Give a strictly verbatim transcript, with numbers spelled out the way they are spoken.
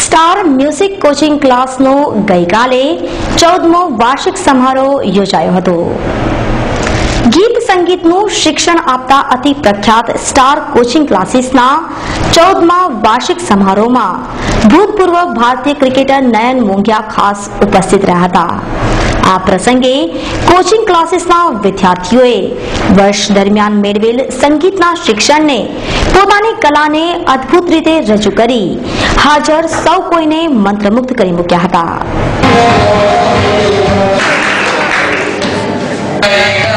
Star music coaching ક્લાસનો ગઈકાલે ચૌદમો વાર્ષિક સમારોહ યોજાયો હતો. ગીત સંગીતનું શિક્ષણ આપતા અતિ પ્રખ્યાત સ્ટાર કોચિંગ ક્લાસીસના ચૌદમા વાર્ષિક સમારોહમાં ભૂતપૂર્વ ભારતીય ક્રિકેટર નયન મોંઘિયા ખાસ ઉપસ્થિત રહ્યા હતા. આ પ્રસંગે કોચિંગ ક્લાસીસના વિદ્યાર્થીઓએ વર્ષ દરમિયાન મેળવેલ સંગીતના શિક્ષણને પોતાની કલાને અદ્ભુત રીતે રજૂ કરી હાજર સૌ કોઈને મંત્રમુગ્ધ કરી મૂક્યા હતા.